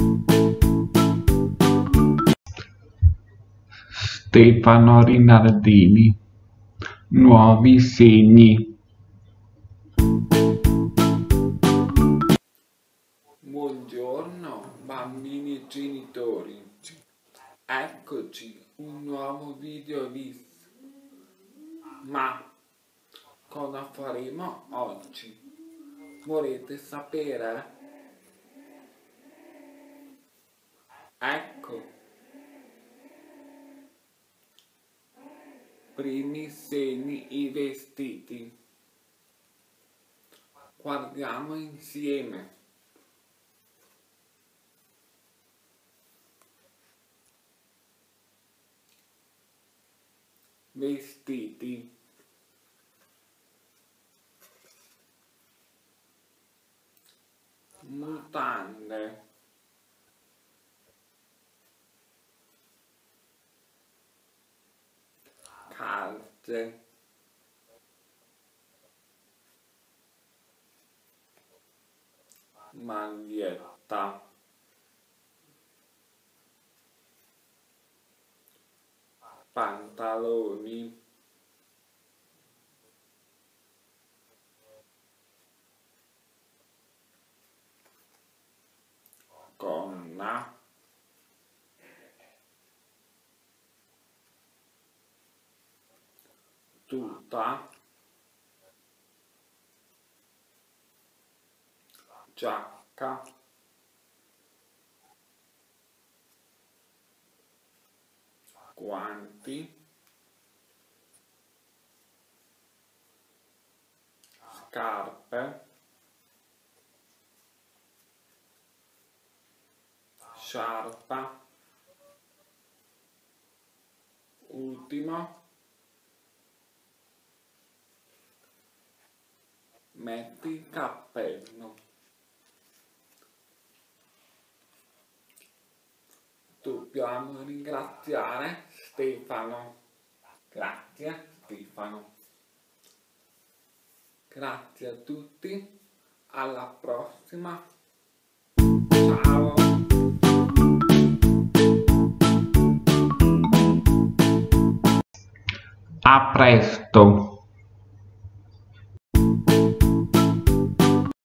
Stefano Rinaldini, nuovi segni. Buongiorno bambini e genitori, eccoci, un nuovo video visto. Ma cosa faremo oggi? Volete sapere? Ecco, primi segni, i vestiti. Guardiamo insieme. Vestiti. Mutande. Calze. Maglietta. Pantaloni. Gonna. Tuta. Giacca. Guanti. Scarpe. Sciarpa. Ultimo. Metti il cappello. Dobbiamo ringraziare Stefano. Grazie Stefano. Grazie a tutti. Alla prossima. Ciao. A presto.